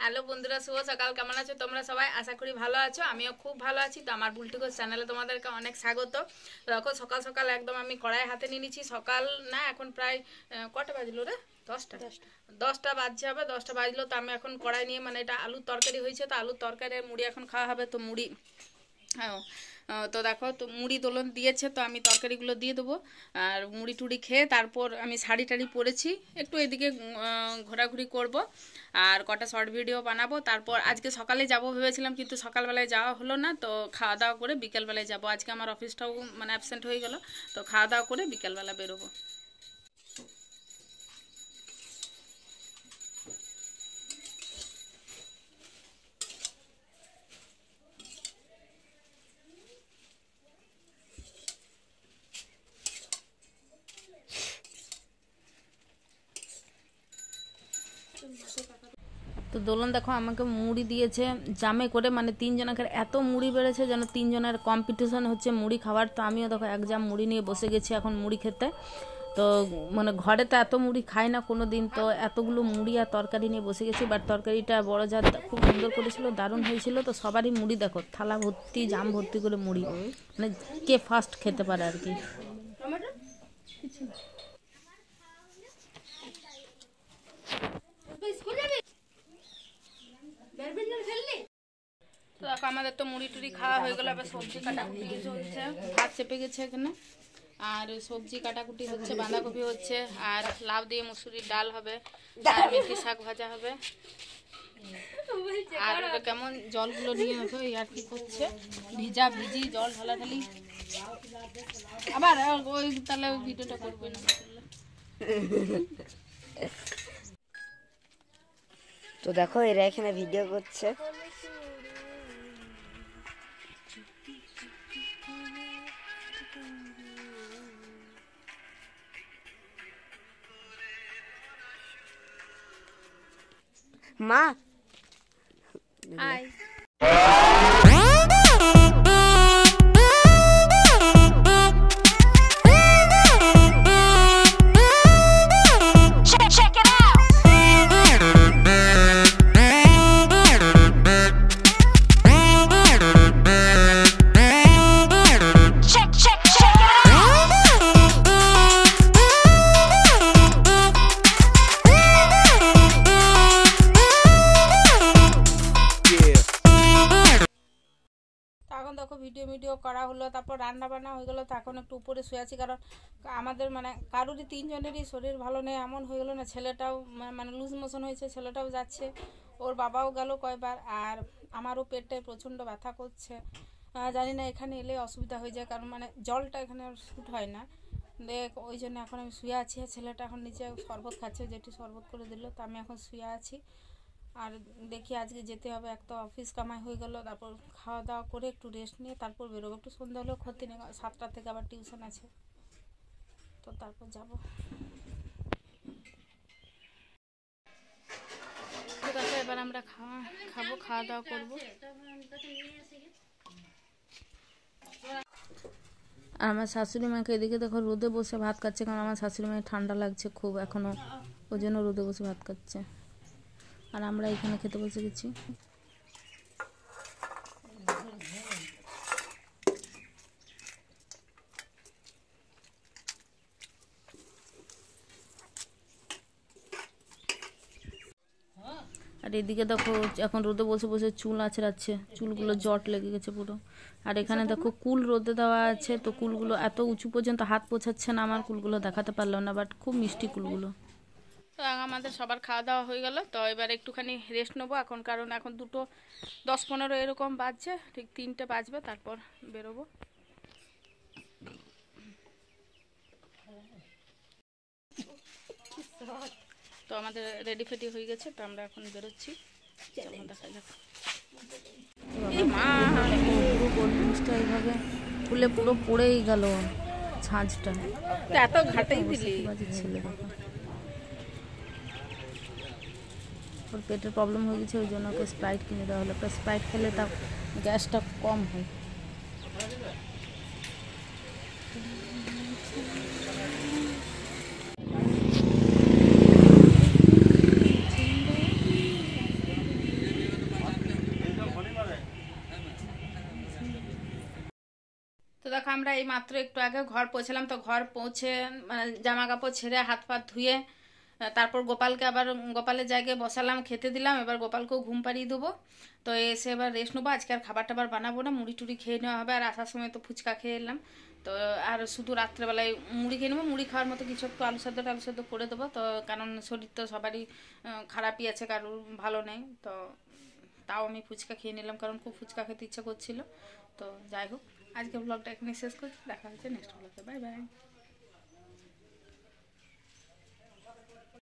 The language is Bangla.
হ্যালো বন্ধুরা, শুভ সকাল। কেমন আছো তোমরা সবাই? আশা করি ভালো আছো। আমিও খুব ভালো আছি। তো আমার বুলটিকো চ্যানেলে তোমাদেরকে অনেক স্বাগত। দেখো সকাল সকাল একদম আমি কড়াই হাতে নিয়ে নিচ্ছি। সকাল না, এখন প্রায় কটা বাজলো রে? 10টা বাজছে হবে। 10টা বাজলো। তো আমি এখন কড়াই নিয়ে, মানে এটা আলুর তরকারি হয়েছে, তো আলুর তরকারি আর মুড়ি এখন খাওয়া হবে। তো মুড়ি, হ্যাঁ, তো দেখো, তো মুড়ি দোলন দিয়েছে, তো আমি তরকারিগুলো দিয়ে দেবো। আর মুড়ি টুড়ি খেয়ে তারপর আমি শাড়ি টাড়ি পরেছি, একটু এদিকে ঘোরাঘুরি করব আর কটা শর্ট ভিডিও বানাবো। তারপর আজকে সকালে যাব ভেবেছিলাম, কিন্তু সকালবেলায় যাওয়া হলো না। তো খাওয়া দাওয়া করে বিকেলবেলায় যাব। আজকে আমার অফিসটাও মানে অ্যাবসেন্ট হয়ে গেল। তো খাওয়া দাওয়া করে বিকেলবেলা বেরোবো। তো দোলন দেখো আমাকে মুড়ি দিয়েছে জামে করে, মানে 3 জনের এত মুড়ি বেড়েছে যেন 3 জনের কম্পিটিশন হচ্ছে মুড়ি খাওয়ার। তো আমিও দেখো এক জাম মুড়ি নিয়ে বসে গেছি এখন মুড়ি খেতে। তো মানে ঘরে তো এত মুড়ি খাই না কোনো দিন, তো এতগুলো মুড়ি আর তরকারি নিয়ে বসে গেছি। বাট তরকারিটা বড় যা খুব সুন্দর করেছিল, দারুণ হয়েছিল। তো সবারই মুড়ি দেখো, থালা ভর্তি জাম ভর্তি করে মুড়ি, মানে কে ফার্স্ট খেতে পারে আর কি। তো দেখো আমাদের তো মুড়ি টুড়ি খাওয়া হয়ে গেল। এবার সবজি কাটাকুটি হচ্ছে, ভাত চেপে গেছে এখানে, আর সবজি কাটাকুটি হচ্ছে, বাঁধাকপি হচ্ছে, আর লাউ দিয়ে মুসুরির ডাল হবে, আর মেথি শাক ভাজা হবে। আর ওটা কেমন জলগুলো নিয়ে দেখো এই আর কি করছে, ভিজা ভিজি জল ঢালাঢালি। আবার ওই তাহলে ভিডিওটা করবে না। তো দেখো এরা এখানে ভিডিও করছে। মা হাই। এখন দেখো ভিডিও করা হলো, তারপর রান্না বান্না হয়ে গেলো। তো এখন একটু উপরে শুয়ে আছি, কারণ আমাদের মানে কারোরই 3 জনেরই শরীর ভালো নেই, এমন হয়ে গেলো না। ছেলেটাও মানে লুজ মোশন হয়েছে, ছেলেটাও যাচ্ছে, ওর বাবাও গেল কয়বার, আর আমারও পেটে প্রচণ্ড ব্যথা করছে। জানি না এখানে এলে অসুবিধা হয়ে যায়, কারণ মানে জলটা এখানে শ্যুট হয় না। দেখ ওই জন্য এখন আমি শুয়ে আছি। আর ছেলেটা এখন নিচে শরবত খাচ্ছে, যেটি শরবত করে দিল। তো আমি এখন শুয়ে আছি। আর দেখি আজকে যেতে হবে, এক তো অফিস কামাই হয়ে গেল, তারপর খাওয়া দাওয়া করে একটু রেস্ট নিয়ে তারপর বেরোবো। একটু সন্ধ্যা হলেও ক্ষতি নেই, 7টা থেকে আবার টিউশন আছে, তো তারপর যাব। তারপর এবার আমরা খাবো, খাওয়া দাওয়া করবো। আর আমার শাশুড়ি মাকে এদিকে দেখো রোদে বসে ভাত খাচ্ছে, কারণ আমার শাশুড়ি মায়ের ঠান্ডা লাগছে খুব এখনও, ওই জন্য রোদে বসে ভাত খাচ্ছে। আর আমরা এখানে খেতে বসে গেছি। আর এদিকে দেখো এখন রোদে বসে বসে চুল আঁচড়াচ্ছে, চুলগুলো জট লেগে গেছে পুরো। আর এখানে দেখো কুল রোদে দেওয়া আছে, তো কুলগুলো এত উঁচু পর্যন্ত হাত পোছাচ্ছে না, আমার কুলগুলো দেখাতে পারলো না, বাট খুব মিষ্টি কুলগুলো। তো আমাদের সবার খাওয়া দাওয়া হয়ে গেল। তো এবার একটুখানি রেস্ট নেবো এখন, কারণ এখন 2:10-15 এরকম বাজছে, ঠিক 3টে বাজবে, তারপর বেরোবো। তো আমাদের রেডি ফেডি হয়ে গেছে, তো আমরা এখন বেরোচ্ছি, দেখা যাক। পুরো কোল্ড ড্রিঙ্কসটা এইভাবে ফুলে পুরো পড়েই গেল ছাঁচটা, এত ঘাটেই দিলি ছেলে। ওর পেটের প্রবলেম হয়ে গেছে, ওই জন্য ওকে স্প্রাইট কিনে দেওয়া হলো। স্প্রাইট খেলে তার গ্যাসটা কম হয়। দেখো আমরা এই মাত্র একটু আগে ঘর পৌঁছলাম, তো ঘর পৌঁছে মানে জামা কাপড় ছেড়ে হাত পা ধুয়ে তারপর গোপালকে আবার গোপালের জায়গায় বসালাম, খেতে দিলাম। এবার গোপালকেও ঘুম পাড়িয়ে দেবো। তো এসে এবার রেস্ট নেবো। আজকে আর খাবার টাবার বানাবো না, মুড়ি টুড়ি খেয়ে নেওয়া হবে। আর আসার সময় তো ফুচকা খেয়ে এলাম, তো আর শুধু রাত্রেবেলায় মুড়ি খেয়ে নেবো। মুড়ি খাওয়ার মতো কিছু একটু আলু সেদ্ধ করে দেবো। তো কারণ শরীর তো সবারই খারাপই আছে, কারোর ভালো নেই। তো তাও আমি ফুচকা খেয়ে নিলাম, কারণ খুব ফুচকা খেতে ইচ্ছা করছিল। তো যাই হোক, আজকে ব্লগটা এখানে শেষ করছি। দেখা হচ্ছে নেক্সট ব্লগে। Bye by.